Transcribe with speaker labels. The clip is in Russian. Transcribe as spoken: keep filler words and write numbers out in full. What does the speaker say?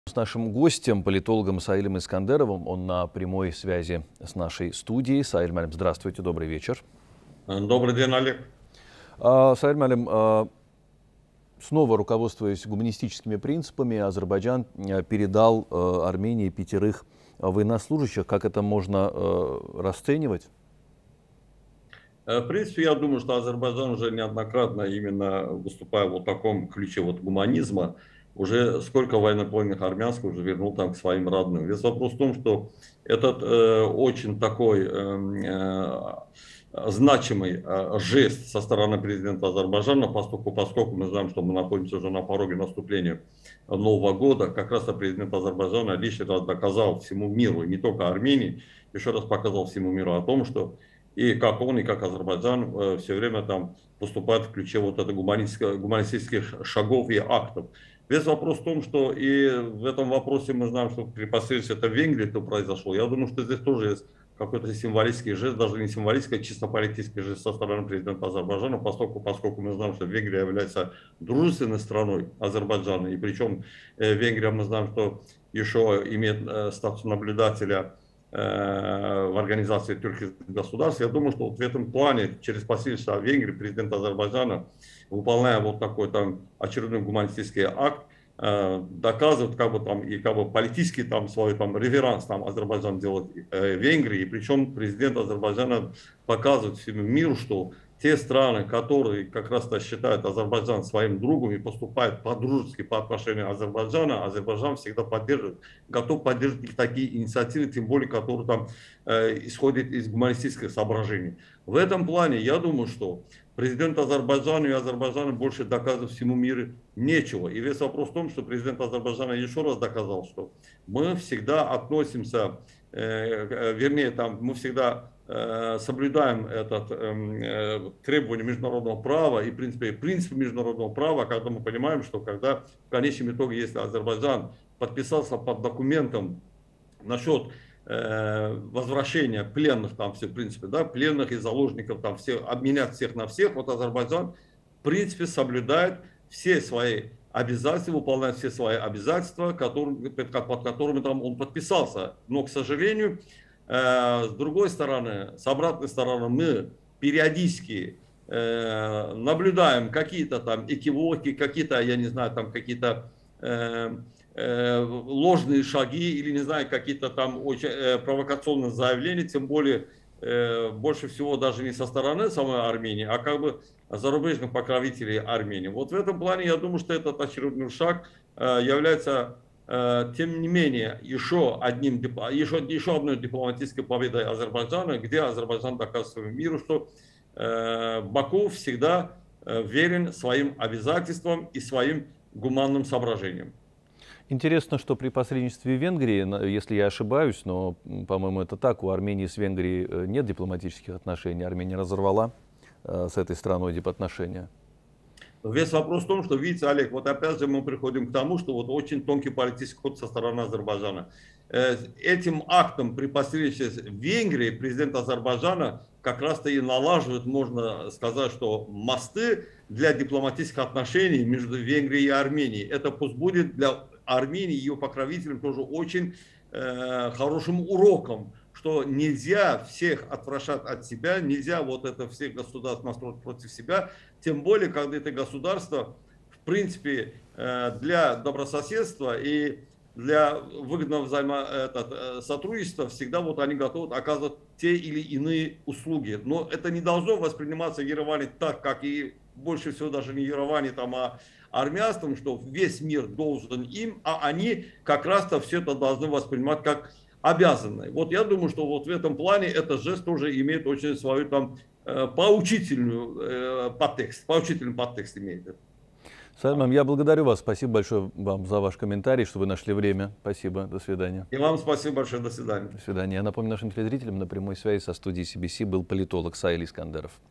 Speaker 1: С нашим гостем, политологом Саилем Искандеровым, он на прямой связи с нашей студией. Саиль Малим, здравствуйте, добрый вечер.
Speaker 2: Добрый день, Олег.
Speaker 1: А, Саиль Малим, а, снова руководствуясь гуманистическими принципами, Азербайджан передал а, Армении пятерых военнослужащих. Как это можно а, расценивать?
Speaker 2: В принципе, я думаю, что Азербайджан уже неоднократно, именно выступая в вот таком ключе вот гуманизма, уже сколько военнопленных армянских уже вернул там к своим родным. Весь вопрос в том, что этот э, очень такой э, э, значимый э, жест со стороны президента Азербайджана, поскольку, поскольку мы знаем, что мы находимся уже на пороге наступления Нового года, как раз президент Азербайджана лишний раз доказал всему миру, и не только Армении, еще раз показал всему миру о том, что и как он, и как Азербайджан э, все время там поступают в ключе вот это гуманистических шагов и актов. Весь вопрос в том, что и в этом вопросе мы знаем, что при посредстве это в Венгрии это произошло. Я думаю, что здесь тоже есть какой-то символический жест, даже не символический, а чисто политический жест со стороны президента Азербайджана, поскольку, поскольку мы знаем, что Венгрия является дружественной страной Азербайджана, и причем э, Венгрия, мы знаем, что еще имеет э, статус наблюдателя в организации тюркских государств. Я думаю, что вот в этом плане через посредство Венгрии президент Азербайджана, выполняя вот такой там очередной гуманистический акт, доказывает как бы там и как бы политический там свой там реверанс там Азербайджан делает э, Венгрии, и причем президент Азербайджана показывает всему миру, что те страны, которые как раз-то считают Азербайджан своим другом и поступают по-дружески по отношению Азербайджана, Азербайджан всегда поддерживает, готов поддерживать такие инициативы, тем более, которые там э, исходят из гуманистических соображений. В этом плане я думаю, что президент Азербайджана и Азербайджана больше доказывать всему миру нечего. И весь вопрос в том, что президент Азербайджана еще раз доказал, что мы всегда относимся, э, вернее, там, мы всегда э, соблюдаем это э, требование международного права и, в принципе, принцип международного права, когда мы понимаем, что когда в конечном итоге, если Азербайджан подписался под документом насчет возвращения пленных, там все, в принципе, да, пленных и заложников, там все, обменять всех на всех, вот Азербайджан, в принципе, соблюдает все свои обязательства, выполняет все свои обязательства, которые, под которыми там он подписался. Но, к сожалению, э, с другой стороны, с обратной стороны, мы периодически э, наблюдаем какие-то там экивоки, какие-то, я не знаю, там какие-то э, ложные шаги или, не знаю, какие-то там очень э, провокационные заявления, тем более э, больше всего даже не со стороны самой Армении, а как бы зарубежных покровителей Армении. Вот в этом плане я думаю, что этот очередной шаг э, является, э, тем не менее, еще, одним, еще, еще одной дипломатической победой Азербайджана, где Азербайджан доказывает миру, что э, Баку всегда э, верен своим обязательствам и своим гуманным соображениям.
Speaker 1: Интересно, что при посредничестве Венгрии, если я ошибаюсь, но, по-моему, это так, у Армении с Венгрией нет дипломатических отношений. Армения разорвала э, с этой страной дипотношения.
Speaker 2: Весь вопрос в том, что, видите, Олег, вот опять же мы приходим к тому, что вот очень тонкий политический ход со стороны Азербайджана. Э, этим актом при посредничестве Венгрии президент Азербайджана как раз-то и налаживает, можно сказать, что мосты для дипломатических отношений между Венгрией и Арменией. Это пусть будет для Армении и ее покровителям тоже очень э, хорошим уроком, что нельзя всех отвращать от себя, нельзя вот это всех государств настроить против себя, тем более, когда это государство, в принципе, э, для добрососедства и для выгодного взаимосотрудничества всегда вот они готовы оказывать те или иные услуги. Но это не должно восприниматься в Ереване так, как и больше всего даже не Ереване, там, а армянством, что весь мир должен им, а они как раз-то все это должны воспринимать как обязанное. Вот я думаю, что вот в этом плане этот жест тоже имеет очень свою там поучительную подтекст, поучительный подтекст имеет.
Speaker 1: Саиль, я благодарю вас. Спасибо большое вам за ваш комментарий, что вы нашли время. Спасибо. До свидания.
Speaker 2: И вам спасибо большое. До свидания.
Speaker 1: До свидания. Я напомню нашим телезрителям, на прямой связи со студией си би си был политолог Саиль Искандеров.